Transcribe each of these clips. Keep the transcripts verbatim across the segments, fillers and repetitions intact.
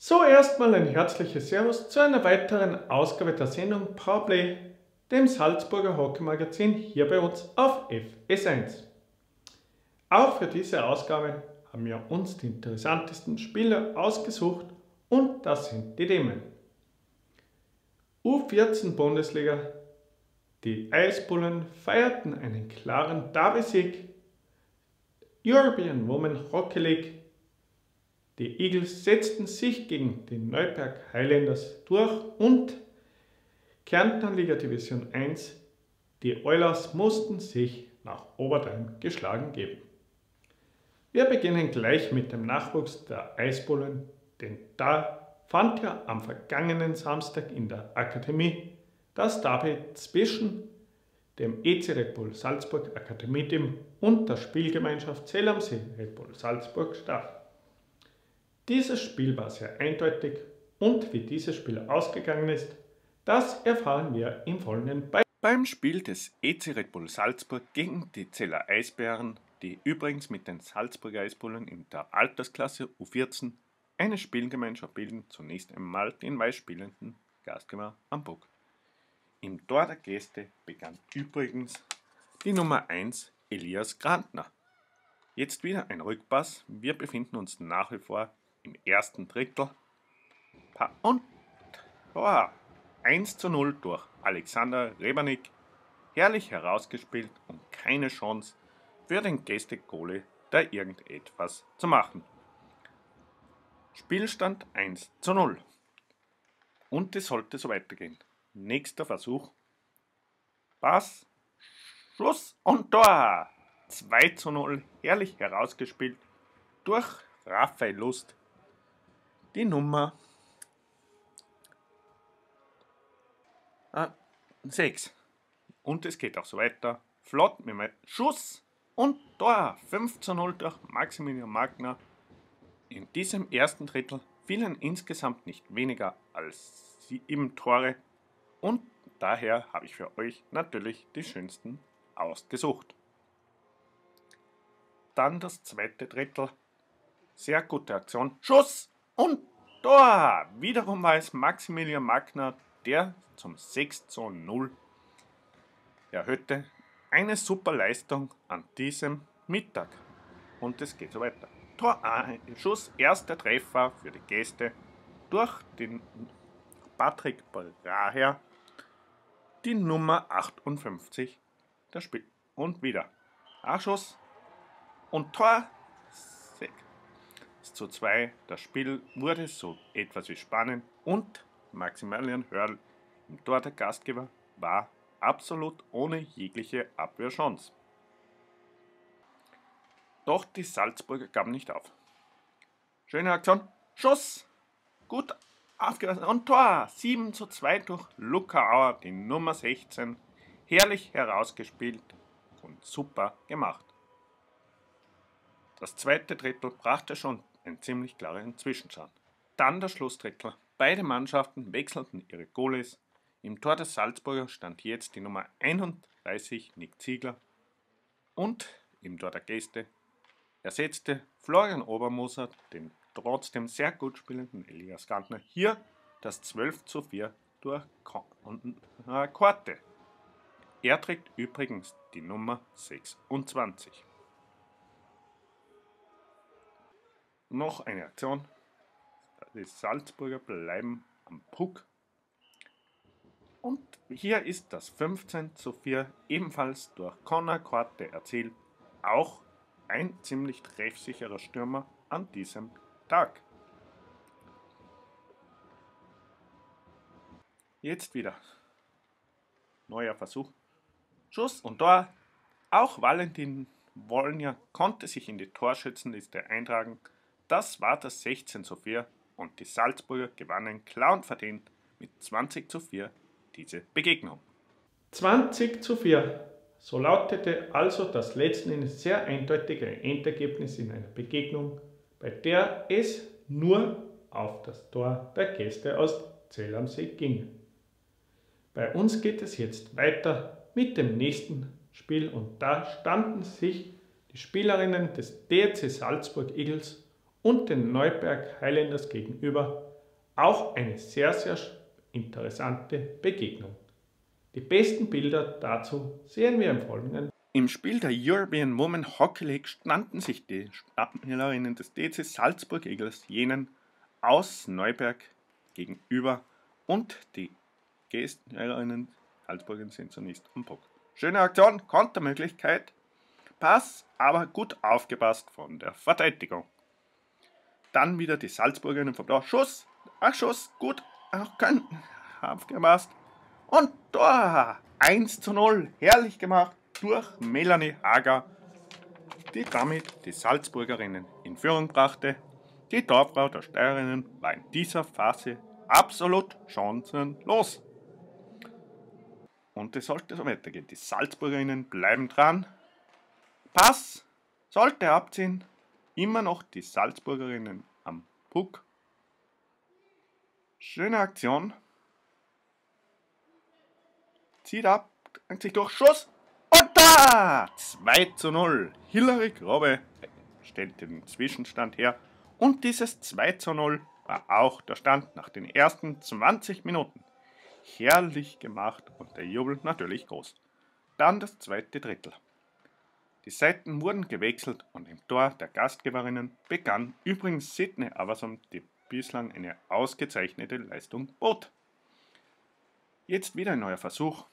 So erstmal ein herzliches Servus zu einer weiteren Ausgabe der Sendung Powerplay, dem Salzburger Hockey-Magazin hier bei uns auf F S eins. Auch für diese Ausgabe haben wir uns die interessantesten Spieler ausgesucht und das sind die Themen. U vierzehn Bundesliga. Die Eisbullen feierten einen klaren Derby-Sieg. European Women Hockey League. Die Eagles setzten sich gegen die Neuberg Highlanders durch und Kärntner Liga Division eins. Die Oilers mussten sich nach Overtime geschlagen geben. Wir beginnen gleich mit dem Nachwuchs der Eisbullen, denn da fand ja am vergangenen Samstag in der Akademie das Derby zwischen dem E C Red Bull Salzburg Akademie-Team und der Spielgemeinschaft Zell am See Red Bull Salzburg statt. Dieses Spiel war sehr eindeutig und wie dieses Spiel ausgegangen ist, das erfahren wir im Folgenden bei beim Spiel des E C Red Bull Salzburg gegen die Zeller Eisbären, die übrigens mit den Salzburger Eisbullen in der Altersklasse U vierzehn eine Spielgemeinschaft bilden, zunächst einmal den weiß spielenden Gastgeber am Puck. Im Tor der Gäste begann übrigens die Nummer eins Elias Grantner. Jetzt wieder ein Rückpass, wir befinden uns nach wie vor im ersten Drittel und oh, eins zu null durch Alexander Rebernik, herrlich herausgespielt und keine Chance für den Gäste-Goalie, da irgendetwas zu machen. Spielstand eins zu null und es sollte so weitergehen. Nächster Versuch, Pass, Schuss und Tor, zwei zu null, herrlich herausgespielt durch Raphael Lust. Die Nummer sechs. Und es geht auch so weiter. Flott mit einem Schuss und Tor. fünf zu null durch Maximilian Magner. In diesem ersten Drittel fielen insgesamt nicht weniger als sieben Tore. Und daher habe ich für euch natürlich die schönsten ausgesucht. Dann das zweite Drittel. Sehr gute Aktion. Schuss und Tor! Wiederum war es Maximilian Magner, der zum sechs zu null erhöhte. Eine super Leistung an diesem Mittag. Und es geht so weiter. Tor, äh, Schuss, erster Treffer für die Gäste durch den Patrick Braher, die Nummer achtundfünfzig der Spiel. Und wieder Schuss und Tor. Zu zwei. Das Spiel wurde so etwas wie spannend und Maximilian Hörl im Tor der Gastgeber war absolut ohne jegliche Abwehrchance. Doch die Salzburger gaben nicht auf. Schöne Aktion, Schuss, gut aufgelassen und Tor, sieben zu zwei durch Luca Auer, die Nummer sechzehn, herrlich herausgespielt und super gemacht. Das zweite Drittel brachte schon einen ziemlich klaren Zwischenstand. Dann das Schlussdrittel. Beide Mannschaften wechselten ihre Goalies. Im Tor der Salzburger stand jetzt die Nummer einunddreißig Nick Ziegler und im Tor der Gäste ersetzte Florian Obermoser den trotzdem sehr gut spielenden Elias Grantner. Hier das zwölf zu vier durch Korte. Er trägt übrigens die Nummer sechsundzwanzig. Noch eine Aktion. Die Salzburger bleiben am Puck. Und hier ist das fünfzehn zu vier ebenfalls durch Connor Korte erzielt. Auch ein ziemlich treffsicherer Stürmer an diesem Tag. Jetzt wieder. Neuer Versuch. Schuss und Tor. Auch Valentin Wolnier konnte sich in die Torschützenliste eintragen. Das war das sechzehn zu vier und die Salzburger gewannen klar und verdient mit zwanzig zu vier diese Begegnung. zwanzig zu vier. So lautete also das letzten Endes sehr eindeutige Endergebnis in einer Begegnung, bei der es nur auf das Tor der Gäste aus Zell am See ging. Bei uns geht es jetzt weiter mit dem nächsten Spiel und da standen sich die Spielerinnen des D C Salzburg Eagles und den Neuberg Highlanders gegenüber auch eine sehr, sehr interessante Begegnung. Die besten Bilder dazu sehen wir im Folgenden. Im Spiel der European Women Hockey League standen sich die Spielerinnen des D C Salzburg Eagles jenen aus Neuberg gegenüber und die Gegnerinnen Salzburgen sind zunächst am Puck. Schöne Aktion, Kontermöglichkeit, Pass, aber gut aufgepasst von der Verteidigung. Dann wieder die Salzburgerinnen vom Tor. Schuss, ach Schuss, gut, auch können, aufgepasst. Und Tor, eins zu null, herrlich gemacht durch Melanie Hager, die damit die Salzburgerinnen in Führung brachte. Die Torfrau der Steirerinnen war in dieser Phase absolut chancenlos. Und es sollte so weitergehen. Die Salzburgerinnen bleiben dran. Pass sollte abziehen. Immer noch die Salzburgerinnen am Puck. Schöne Aktion. Zieht ab, drängt sich durch, Schuss. Und da! zwei zu null. Hilary Grobe stellt den Zwischenstand her. Und dieses zwei zu null war auch der Stand nach den ersten zwanzig Minuten. Herrlich gemacht und der Jubel natürlich groß. Dann das zweite Drittel. Die Seiten wurden gewechselt und im Tor der Gastgeberinnen begann übrigens Sydney Aversom, die bislang eine ausgezeichnete Leistung bot. Jetzt wieder ein neuer Versuch.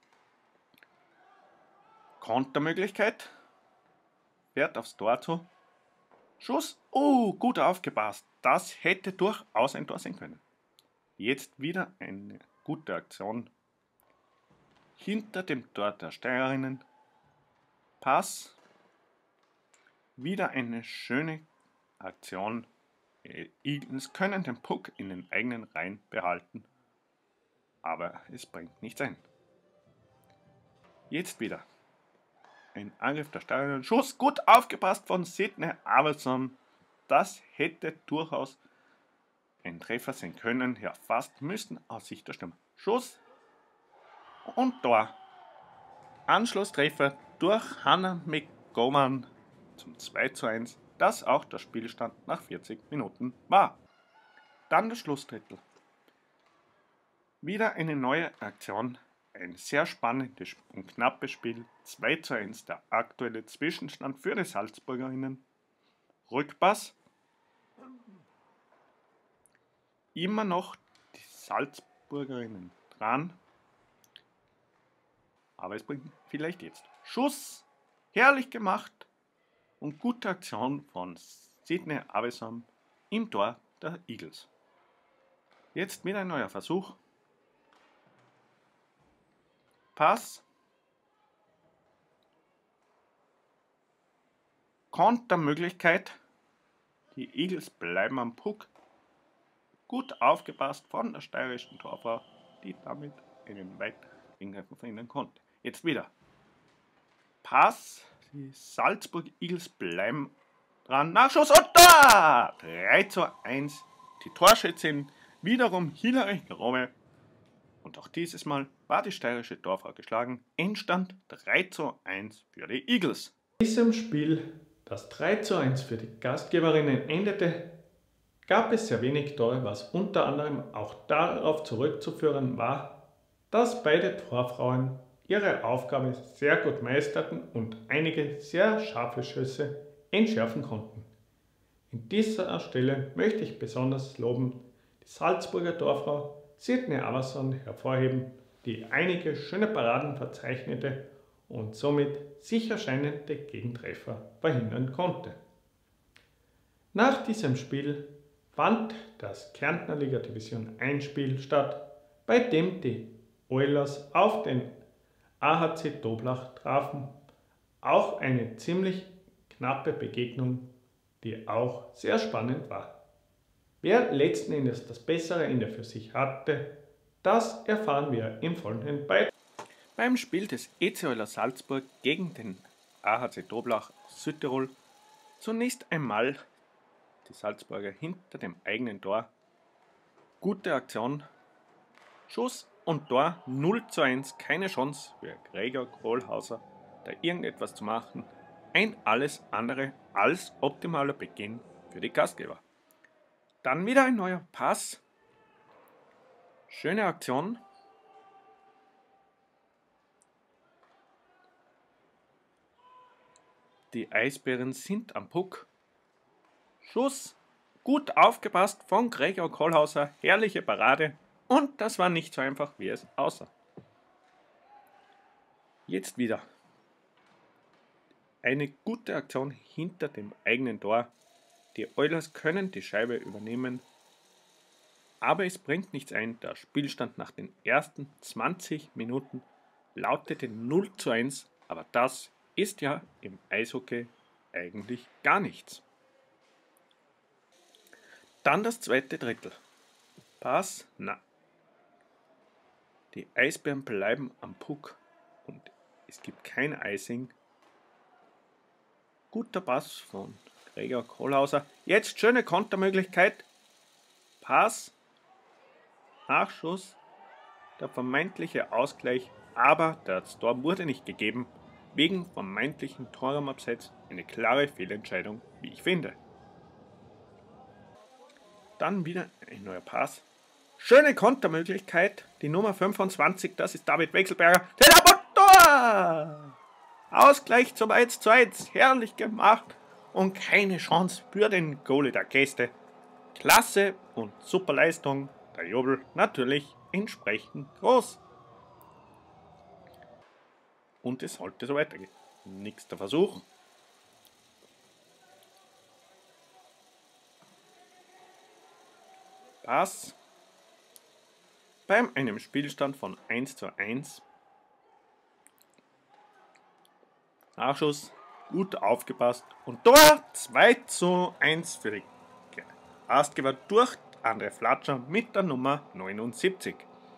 Kontermöglichkeit. Fährt aufs Tor zu. Schuss. Oh, gut aufgepasst. Das hätte durchaus ein Tor sein können. Jetzt wieder eine gute Aktion. Hinter dem Tor der Steirerinnen. Pass. Wieder eine schöne Aktion. Die Eagles können den Puck in den eigenen Reihen behalten. Aber es bringt nichts ein. Jetzt wieder. Ein Angriff der Steirerinnen. Schuss. Gut aufgepasst von Sydney Aversom. Das hätte durchaus ein Treffer sein können. Ja, fast müssen aus Sicht der Stürmer. Schuss. Und Tor. Anschlusstreffer durch Hannah McGowan zum zwei zu eins, das auch der Spielstand nach vierzig Minuten war. Dann das Schlussdrittel. Wieder eine neue Aktion, ein sehr spannendes und knappes Spiel, zwei zu eins der aktuelle Zwischenstand für die Salzburgerinnen. Rückpass. Immer noch die Salzburgerinnen dran. Aber es bringt vielleicht jetzt. Schuss, herrlich gemacht und gute Aktion von Sydney Aversom im Tor der Eagles. Jetzt wieder ein neuer Versuch. Pass. Kontermöglichkeit. Die Eagles bleiben am Puck. Gut aufgepasst von der steirischen Torfrau, die damit einen weiteren Ingriff verhindern konnte. Jetzt wieder. Pass. Die Salzburg Eagles bleiben dran. Nachschuss und da! drei zu eins. Die Torschützin wiederum Hilary Grobe. Und auch dieses Mal war die steirische Torfrau geschlagen. Endstand drei zu eins für die Eagles. In diesem Spiel, das drei zu eins für die Gastgeberinnen endete, gab es sehr wenig Tore, was unter anderem auch darauf zurückzuführen war, dass beide Torfrauen ihre Aufgabe sehr gut meisterten und einige sehr scharfe Schüsse entschärfen konnten. In dieser Stelle möchte ich besonders loben die Salzburger Torfrau Sydney Aversom hervorheben, die einige schöne Paraden verzeichnete und somit sicher scheinende Gegentreffer verhindern konnte. Nach diesem Spiel fand das Kärntner Liga Division eins Spiel statt, bei dem die Oilers auf den A H C Toblach trafen. Auch eine ziemlich knappe Begegnung, die auch sehr spannend war. Wer letzten Endes das bessere Ende für sich hatte, das erfahren wir im folgenden Beitrag. Beim Spiel des E C Oilers Salzburg gegen den A H C Toblach aus Südtirol zunächst einmal die Salzburger hinter dem eigenen Tor. Gute Aktion, Schuss und Tor, null zu eins, keine Chance für Gregor Kohlhauser, da irgendetwas zu machen. Ein alles andere als optimaler Beginn für die Gastgeber. Dann wieder ein neuer Pass. Schöne Aktion. Die Eisbären sind am Puck. Schuss. Gut aufgepasst von Gregor Kohlhauser. Herrliche Parade. Und das war nicht so einfach, wie es aussah. Jetzt wieder eine gute Aktion hinter dem eigenen Tor. Die Oilers können die Scheibe übernehmen, aber es bringt nichts ein. Der Spielstand nach den ersten zwanzig Minuten lautete null zu eins, aber das ist ja im Eishockey eigentlich gar nichts. Dann das zweite Drittel. Pass, na. Die Eisbären bleiben am Puck und es gibt kein Icing. Guter Pass von Gregor Kohlhauser. Jetzt schöne Kontermöglichkeit. Pass. Nachschuss. Der vermeintliche Ausgleich. Aber das Tor wurde nicht gegeben. Wegen vermeintlichen Torraumabseits eine klare Fehlentscheidung, wie ich finde. Dann wieder ein neuer Pass. Schöne Kontermöglichkeit. Die Nummer fünfundzwanzig, das ist David Wechselberger. Tor! Ausgleich zum eins zu eins. Herrlich gemacht. Und keine Chance für den Goalie der Gäste. Klasse und super Leistung. Der Jubel natürlich entsprechend groß. Und es sollte so weitergehen. Nächster Versuch. Pass. Bei einem Spielstand von eins zu eins. Nachschuss, gut aufgepasst und Tor zwei zu eins für die Gastgeber durch André Flatscher mit der Nummer neunundsiebzig.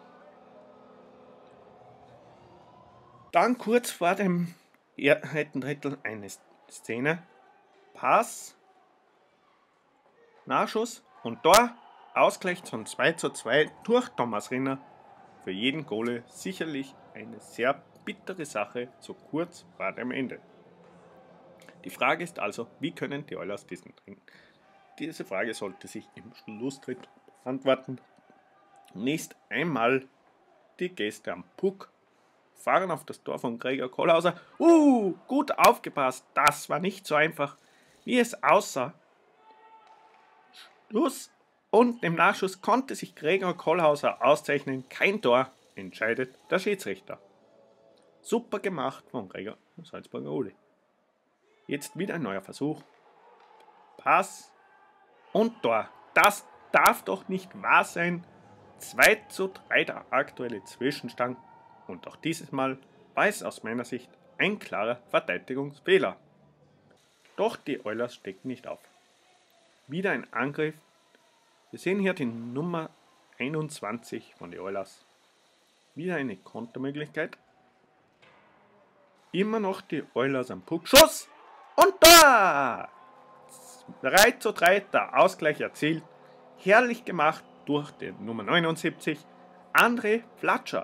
Dann kurz vor dem ersten Drittel eine Szene. Pass, Nachschuss und Tor, Ausgleich zum zwei zu zwei durch Thomas Rinner. Für jeden Goalie sicherlich eine sehr bittere Sache, so kurz vor dem Ende. Die Frage ist also, wie können die Oilers diesen trinken? Diese Frage sollte sich im Schlusstritt beantworten. Nächst einmal die Gäste am Puck fahren auf das Tor von Gregor Kohlhauser. Uh, gut aufgepasst, das war nicht so einfach, wie es aussah. Schluss und im Nachschuss konnte sich Gregor Kohlhauser auszeichnen. Kein Tor, entscheidet der Schiedsrichter. Super gemacht von Gregor Salzburger Uli. Jetzt wieder ein neuer Versuch. Pass und Tor. Das darf doch nicht wahr sein. zwei zu drei der aktuelle Zwischenstand. Und auch dieses Mal war es aus meiner Sicht ein klarer Verteidigungsfehler. Doch die Oilers stecken nicht auf. Wieder ein Angriff. Wir sehen hier die Nummer einundzwanzig von den Oilers. Wieder eine Kontermöglichkeit. Immer noch die Oilers am Puck. Schuss! Und da! drei zu drei, der Ausgleich erzielt. Herrlich gemacht durch den Nummer neunundsiebzig, André Flatscher.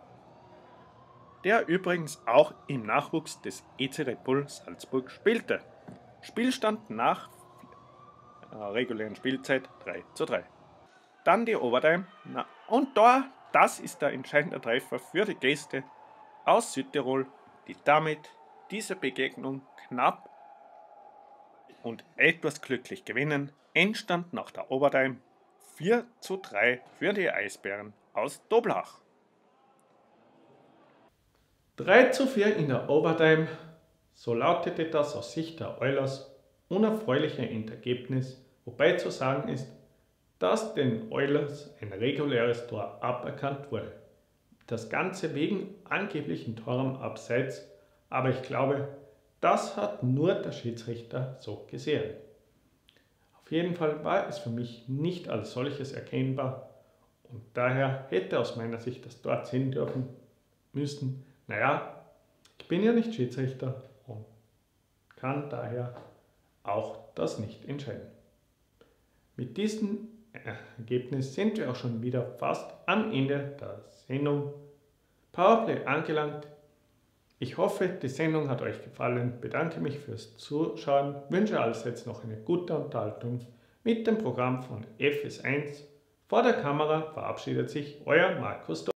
Der übrigens auch im Nachwuchs des E C Red Bull Salzburg spielte. Spielstand nach der regulären Spielzeit drei zu drei. Dann die Overtime. Na, und da, das ist der entscheidende Treffer für die Gäste aus Südtirol, die damit diese Begegnung knapp und etwas glücklich gewinnen. Endstand nach der Overtime vier zu drei für die Eisbären aus Doblach. drei zu vier in der Overtime, so lautete das aus Sicht der Oilers unerfreuliche Endergebnis, wobei zu sagen ist, dass den Oilers ein reguläres Tor aberkannt wurde. Das Ganze wegen angeblichen Toren abseits, aber ich glaube, das hat nur der Schiedsrichter so gesehen. Auf jeden Fall war es für mich nicht als solches erkennbar und daher hätte aus meiner Sicht das Tor ziehen dürfen müssen. Naja, ich bin ja nicht Schiedsrichter und kann daher auch das nicht entscheiden. Mit diesem Ergebnis sind wir auch schon wieder fast am Ende der Sendung Powerplay angelangt. Ich hoffe, die Sendung hat euch gefallen, bedanke mich fürs Zuschauen, wünsche also jetzt noch eine gute Unterhaltung mit dem Programm von F S eins. Vor der Kamera verabschiedet sich euer Markus.